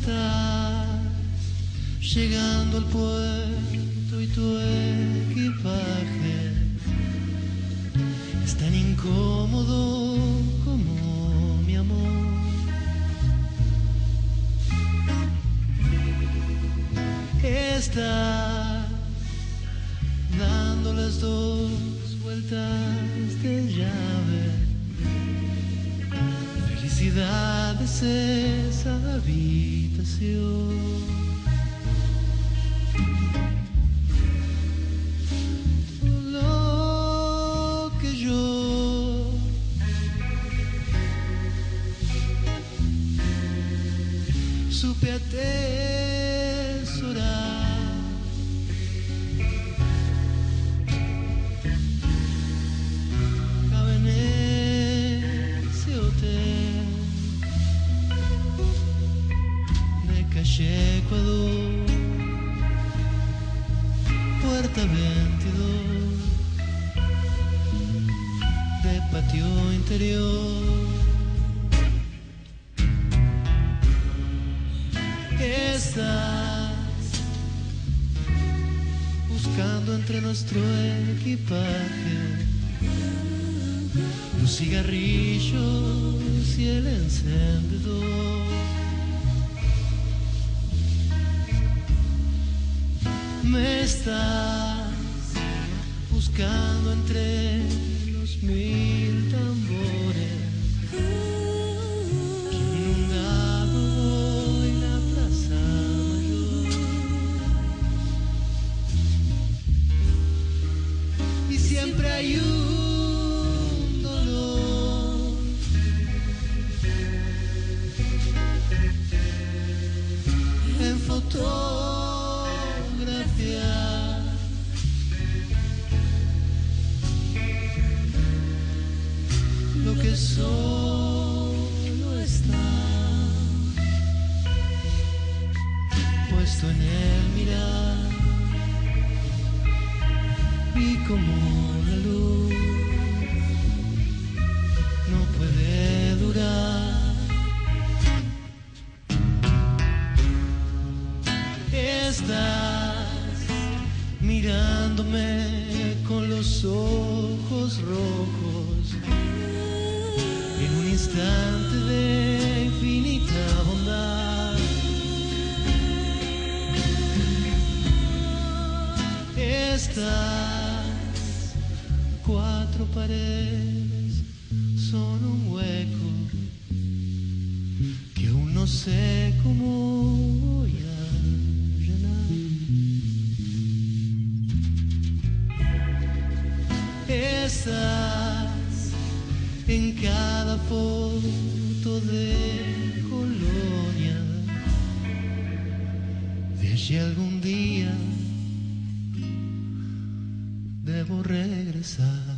estás llegando al puerto y tu equipaje es tan incómodo como mi amor. Estás dando las 2 vueltas de llave. Felicidades esa habitación. Lo que yo supe atesorar cabe en ese hotel de calle Ecuador, puerta 22, de patio interior. Estás buscando entre nuestro equipaje los cigarrillos y el encendedor. Me estás buscando entre los 1000 tambores. Inundado hoy la plaza mayor. Y siempre hay un dolor en fotografía. Lo que solo está puesto en el mirar y como la luz no puede durar. Estás mirándome con los ojos rojos en un instante de infinita bondad. Estas 4 paredes son un hueco que aún no sé cómo voy a llenar. Estás en cada foto de colonia. De allí algún día debo regresar.